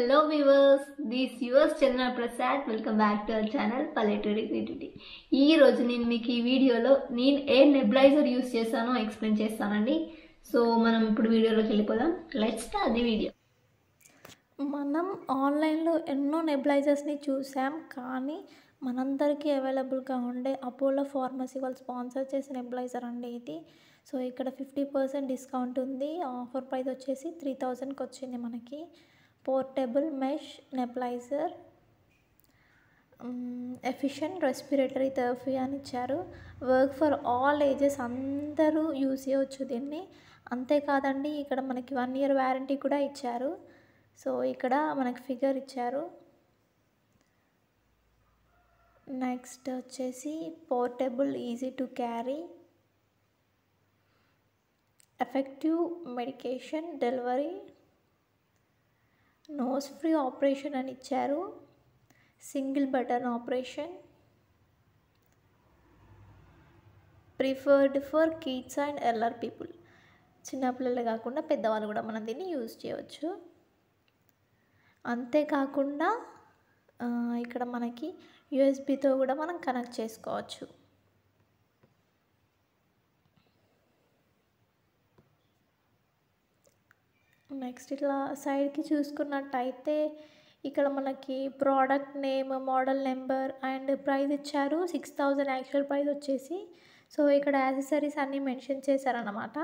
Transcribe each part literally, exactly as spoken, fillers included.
Hello viewers, this yours Chandra Prasad. Welcome back to our channel Palletary Creativity. ఈ రోజు నేను మీకు ఈ వీడియోలో నేను ఏ నెబులైజర్ యూస్ చేశానో ఎక్స్ప్లెయిన్ చేస్తానండి. సో మనం ఇప్పుడు వీడియోలోకి వెళ్ళిపోదాం. Let's start the video. మనం ఆన్లైన్లో ఎన్నో నెబులైజర్స్ని చూసాం, కానీ మనందరికీ అవైలబుల్గా ఉండే అపోలో ఫార్మసీ వాళ్ళు స్పాన్సర్ చేసిన నెబులైజర్ అండి ఇది. సో ఇక్కడ ఫిఫ్టీ పర్సెంట్ డిస్కౌంట్ ఉంది. ఆఫర్ ప్రైస్ వచ్చేసి త్రీ థౌజండ్కి వచ్చింది మనకి. Portable mesh nebuliser, efficient respiratory therapy అని ఇచ్చారు. వర్క్ ఫర్ ఆల్ ఏజెస్, అందరూ యూజ్ చేయవచ్చు దీన్ని. అంతేకాదండి, ఇక్కడ మనకి వన్ ఇయర్ వ్యారంటీ కూడా ఇచ్చారు. సో ఇక్కడ మనకి ఫిగర్ ఇచ్చారు. నెక్స్ట్ వచ్చేసి portable, easy to carry, effective medication delivery, noise free operation అని ఇచ్చారు. Single button operation, preferred for kids and elder people. చిన్నపిల్లలే కాకుండా పెద్దవాళ్ళు కూడా మనం దీన్ని యూజ్ చేయవచ్చు. అంతేకాకుండా ఇక్కడ మనకి యూఎస్బితో కూడా మనం కనెక్ట్ చేసుకోవచ్చు. నెక్స్ట్ ఇట్లా సైడ్కి చూసుకున్నట్టయితే ఇక్కడ మనకి product name, model number and price ఇచ్చారు. సిక్స్ థౌజండ్ యాక్చువల్ ప్రైస్ వచ్చేసి. సో ఇక్కడ యాక్సెసరీస్ అన్నీ మెన్షన్ చేశారన్నమాట.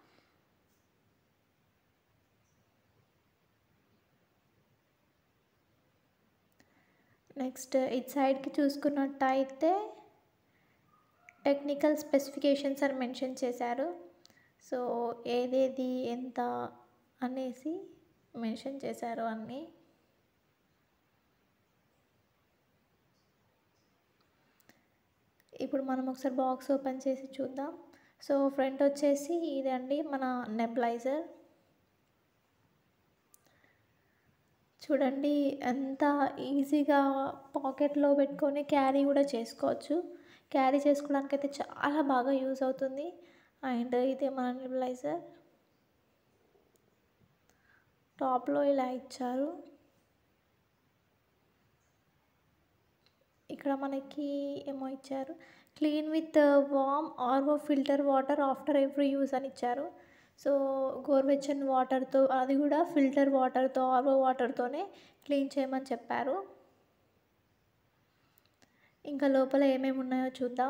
నెక్స్ట్ ఇటు సైడ్కి చూసుకున్నట్టయితే టెక్నికల్ స్పెసిఫికేషన్స్ అని మెన్షన్ చేశారు. సో ఏదేది ఎంత అనేసి మెన్షన్ చేశారు అన్నీ. ఇప్పుడు మనం ఒకసారి బాక్స్ ఓపెన్ చేసి చూద్దాం. సో ఫ్రంట్ వచ్చేసి ఇదండి మన నెబులైజర్. చూడండి ఎంత ఈజీగా పాకెట్లో పెట్టుకొని క్యారీ కూడా చేసుకోవచ్చు. క్యారీ చేసుకోవడానికి అయితే చాలా బాగా యూజ్ అవుతుంది. అండ్ ఇదే మన నెబులైజర్. టాప్లో ఇలా ఇచ్చారు. ఇక్కడ మనకి ఏమో ఇచ్చారు, clean with warm RO filter water after every use అని ఇచ్చారు. సో గోరువెచ్చని వాటర్తో, అది కూడా ఫిల్టర్ వాటర్తో, ఆర్ఓ వాటర్తోనే క్లీన్ చేయమని చెప్పారు. ఇంకా లోపల ఏమేమి ఉన్నాయో చూద్దాం.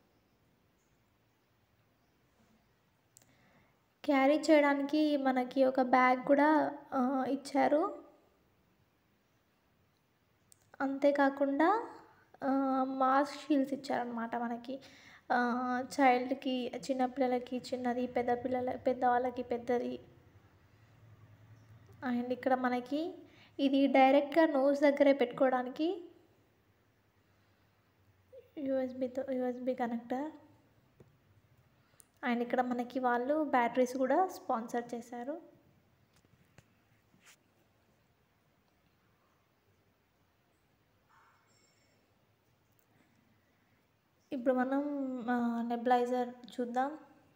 క్యారీ చేయడానికి మనకి ఒక బ్యాగ్ కూడా ఇచ్చారు. అంతేకాకుండా మాస్క్ షీల్డ్స్ ఇచ్చారనమాట మనకి. చైల్డ్కి, చిన్నపిల్లలకి చిన్నది, పెద్ద పిల్లల పెద్దవాళ్ళకి పెద్దది. అండ్ ఇక్కడ మనకి ఇది డైరెక్ట్గా నోస్ దగ్గరే పెట్టుకోవడానికి యూఎస్బితో యూఎస్బి కనెక్టర్. అండ్ ఇక్కడ మనకి వాళ్ళు బ్యాటరీస్ కూడా స్పాన్సర్ చేశారు. ఇప్పుడు మనం నెబులైజర్ చూద్దాం.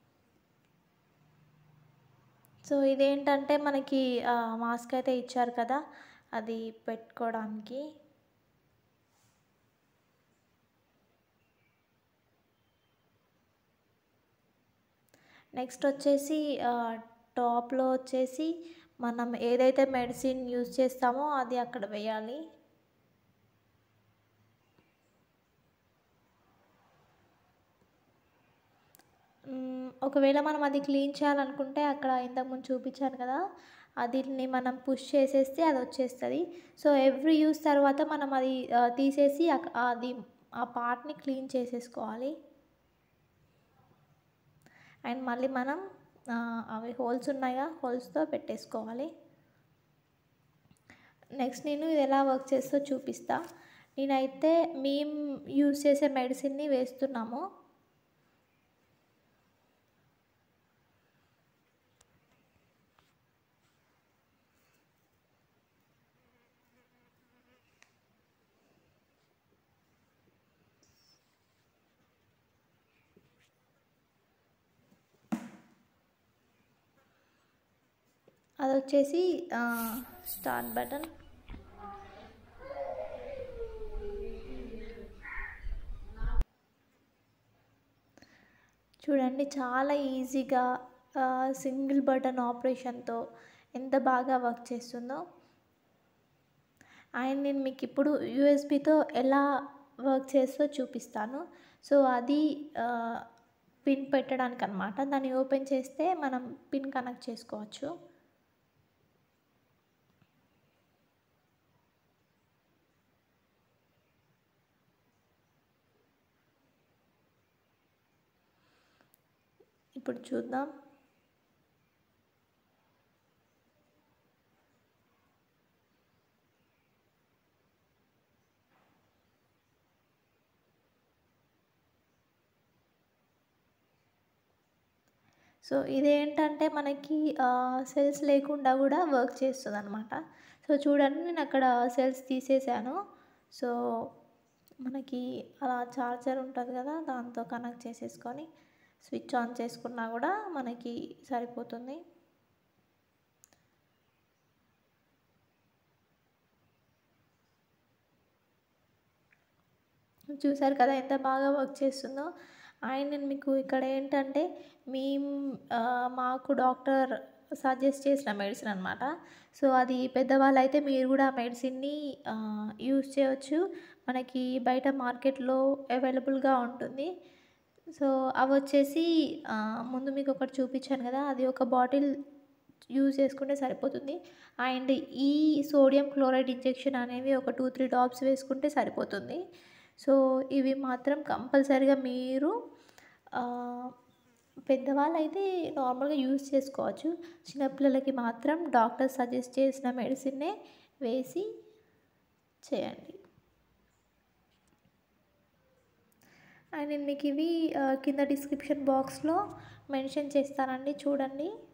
సో ఇదేంటంటే మనకి మాస్క్ అయితే ఇచ్చారు కదా, అది పెట్టుకోవడానికి. నెక్స్ట్ వచ్చేసి టాప్లో వచ్చేసి మనం ఏదైతే మెడిసిన్ యూజ్ చేస్తామో అది అక్కడ వేయాలి. ఒకవేళ మనం అది క్లీన్ చేయాలనుకుంటే అక్కడ ఇంతకుముందు చూపించాను కదా, అదిని మనం పుష్ చేసేస్తే అది వచ్చేస్తుంది. సో ఎవ్రీ యూజ్ తర్వాత మనం అది తీసేసి అది ఆ పార్ట్ని క్లీన్ చేసేసుకోవాలి. అండ్ మళ్ళీ మనం అవి హోల్స్ ఉన్నాయిగా, హోల్స్తో పెట్టేసుకోవాలి. నెక్స్ట్ నేను ఇది ఎలా వర్క్ చేస్తో చూపిస్తా. నేనైతే మేము యూజ్ చేసే మెడిసిన్ని వేస్తున్నాము. అది వచ్చేసి స్టార్ట్ బటన్. చూడండి చాలా ఈజీగా సింగిల్ బటన్ ఆపరేషన్తో ఎంత బాగా వర్క్ చేస్తుందో. అండ్ నేను మీకు ఇప్పుడు యూఎస్బితో ఎలా వర్క్ చేస్తో చూపిస్తాను. సో అది పిన్ పెట్టడానికి అనమాట. దాన్ని ఓపెన్ చేస్తే మనం పిన్ కనెక్ట్ చేసుకోవచ్చు. ఇప్పుడు చూద్దాం. సో ఇదేంటంటే మనకి సెల్స్ లేకుండా కూడా వర్క్ చేస్తుంది అనమాట. సో చూడండి నేను అక్కడ సెల్స్ తీసేసాను. సో మనకి అలా చార్జర్ ఉంటుంది కదా, దాంతో కనెక్ట్ చేసేసుకొని స్విచ్ ఆన్ చేసుకున్నా కూడా మనకి సరిపోతుంది. చూసారు కదా ఎంత బాగా వర్క్ చేస్తుందో. అండ్ నేను మీకు ఇక్కడ ఏంటంటే మీ మాకు డాక్టర్ సజెస్ట్ చేసిన మెడిసిన్ అనమాట. సో అది పెద్దవాళ్ళు అయితే మీరు కూడా ఆ మెడిసిన్ని యూజ్ చేయవచ్చు. మనకి బయట మార్కెట్లో అవైలబుల్గా ఉంటుంది. సో అవి వచ్చేసి ముందు మీకు ఒకటి చూపించాను కదా, అది ఒక బాటిల్ యూజ్ చేసుకుంటే సరిపోతుంది. అండ్ ఈ సోడియం క్లోరైడ్ ఇంజెక్షన్ అనేవి ఒక టూ త్రీ డ్రాప్స్ వేసుకుంటే సరిపోతుంది. సో ఇవి మాత్రం కంపల్సరీగా మీరు పెద్దవాళ్ళు అయితే నార్మల్గా యూజ్ చేసుకోవచ్చు. చిన్నపిల్లలకి మాత్రం డాక్టర్ సజెస్ట్ చేసిన మెడిసిన్నే వేసి చేయండి. అండ్ నేను మీకు ఇవి కింద డిస్క్రిప్షన్ బాక్స్లో మెన్షన్ చేస్తానండి, చూడండి.